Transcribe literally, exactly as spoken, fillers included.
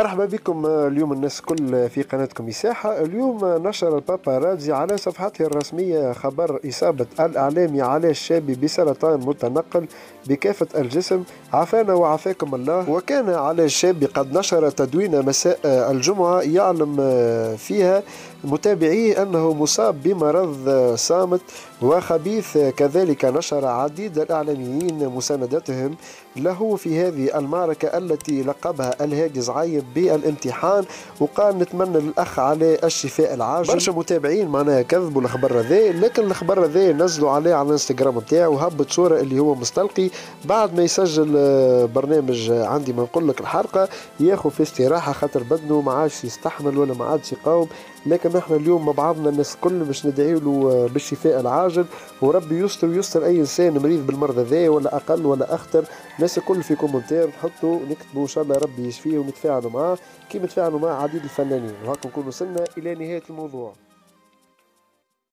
مرحبا بكم اليوم الناس كل في قناتكم مساحة. اليوم نشر الباباراتزي على صفحته الرسمية خبر إصابة الإعلامي علاء الشابي بسرطان متنقل بكافة الجسم، عافانا وعافاكم الله. وكان علاء الشابي قد نشر تدوينة مساء الجمعة يعلم فيها متابعيه أنه مصاب بمرض صامت وخبيث. كذلك نشر عديد الإعلاميين مساندتهم له في هذه المعركة التي لقبها الهاجس عايب بالامتحان، وقال نتمنى للأخ عليه الشفاء العاجل. برشا متابعين معناها كذبوا الخبر هذا، لكن الخبر هذا نزلوا عليه على الانستغرام نتاعو وهبط صورة اللي هو مستلقي بعد ما يسجل برنامج عندي ما نقول لك الحلقة، ياخذ في استراحة خاطر بدنه ما عادش يستحمل ولا ما عادش يقاوم. لكن احنا اليوم مع بعضنا الناس الكل باش ندعي له بالشفاء العاجل، وربي يستر ويستر اي انسان مريض بالمرض هذا ولا اقل ولا اخطر. الناس الكل في كومنتير نحطوا نكتبوا ان شاء الله ربي يشفيه ونتفاعلوا معاه كيما تفاعلوا مع عديد الفنانين. وهاكم نكون وصلنا الى نهايه الموضوع.